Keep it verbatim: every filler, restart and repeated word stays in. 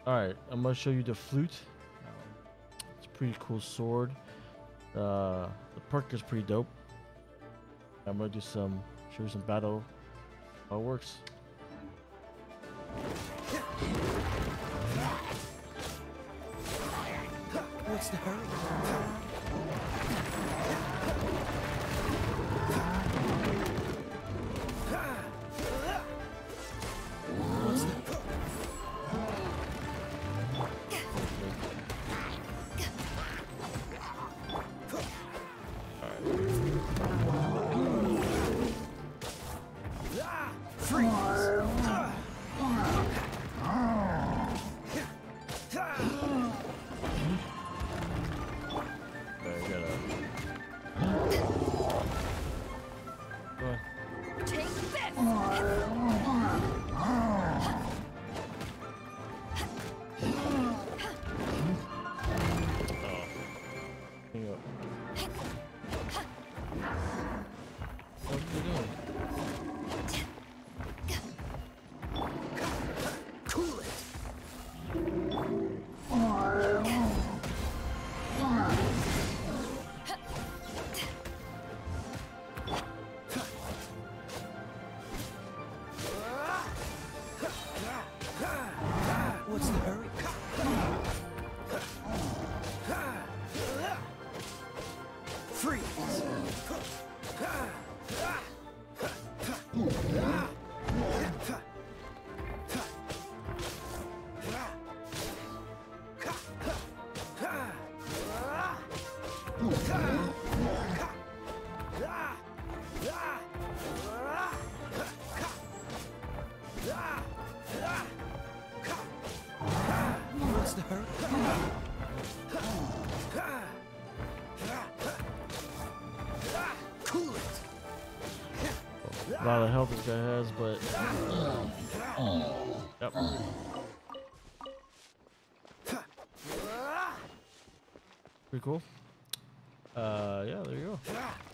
All right, I'm gonna show you the flute. Um, it's a pretty cool sword. Uh, the perk is pretty dope. I'm gonna do some, show you some battle. How it works. What's the hurry? What's the... What's the hurry? Freeze! What's the hurry? Cool it. A lot of health this guy has, but yep. Pretty cool. Uh, yeah, there you go.